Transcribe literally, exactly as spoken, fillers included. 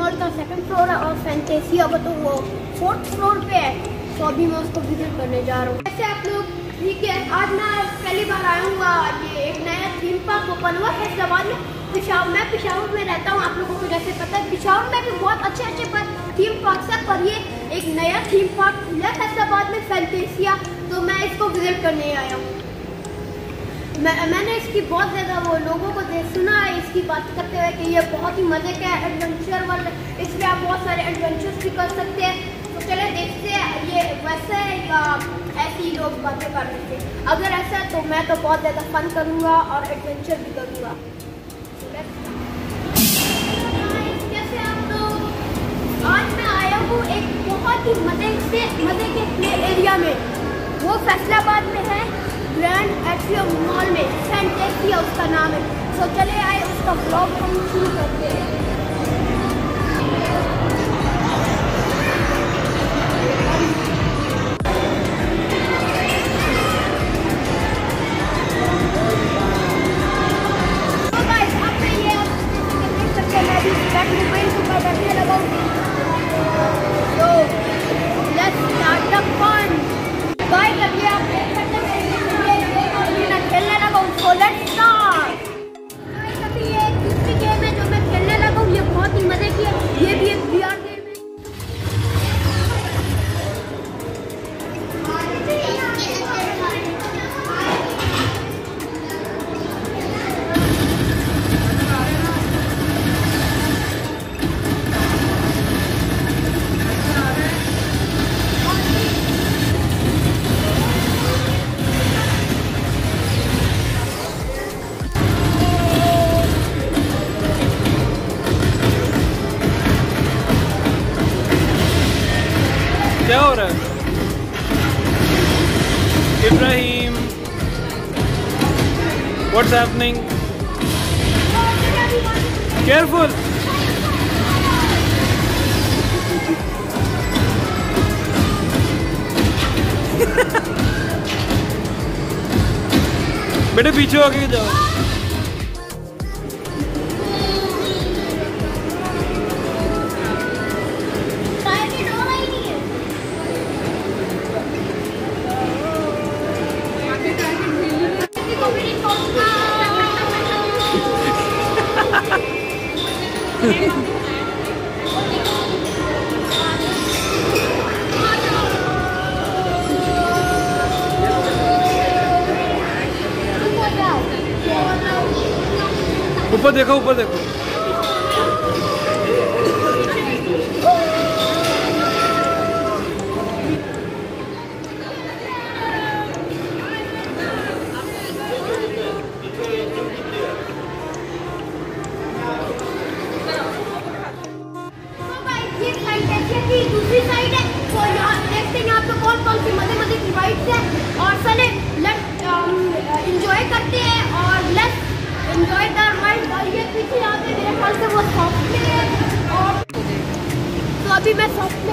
Mall का second floor है और फैंटेसिया का तो वो फोर्थ फ्लोर पे है, तो अभी मैं उसको विजिट करने जा रहा हूँ। ऐसे आप लोग ठीक है, आज मैं पहली बार आया हूँ, ये एक नया थीम पार्क ओपन हुआ फैसलाबाद में। पिशावर, मैं पिशावर में रहता हूँ, आप लोगों को जैसे पता है पिशावर में भी बहुत अच्छे अच्छे पर थीम पार्क है, पर ये एक नया थीम पार्क खुला फैसलाबाद में फैंटेसिया, तो मैं इसको विजिट करने आया हूँ। मैं मैंने इसकी बहुत ज़्यादा वो लोगों को सुना है इसकी बात करते हुए कि ये बहुत ही मज़े का एडवेंचर वाला, इसमें आप बहुत सारे एडवेंचर्स भी कर सकते हैं। तो चले देखते हैं ये वैसे है या ऐसे ही लोग बातें कर रहे थे। अगर ऐसा है तो मैं तो बहुत ज़्यादा फन करूँगा और एडवेंचर भी करूँगा। जैसे आप लोग, आज मैं आया हूँ एक बहुत ही मज़े से मज़े के प्ले एरिया में, वो फैसलाबाद में है, ग्रैंड एट्रियम मॉल में, फैंटेसिया उसका नाम है। तो चले आए उसका ब्लॉग हम शुरू करते हैं। तो गाइस आप ये देख सकते हैं, मैं भी बैक मोबाइल के ऊपर बैठने लगा हूँ। तो let's start the fun. Guys अभी आप देख सकते हैं खेलने लगा हूँ, so let's start। अभी ये दूसरी गेम है जो मैं खेलने लगा हूँ, ये बहुत ही मजे की है, ये भी एक वीआर गेम है। क्या हो रहा है? Ibrahim, what's happening? केयरफुल। बेटे पीछे होके जाओ। ऊपर देखो, ऊपर देखो। दूसरी साइड है, तो यहाँ देखते हैं यहाँ पे कौन कौन सी मजे मजे की राइड्स है, और चले लेट्स एंजॉय करते हैं और लेट्स एंजॉय द राइड। और ये पीछे यहाँ पे मेरे ख्याल से वो सॉफ्ट प्ले है, और तो अभी मैं सॉफ्ट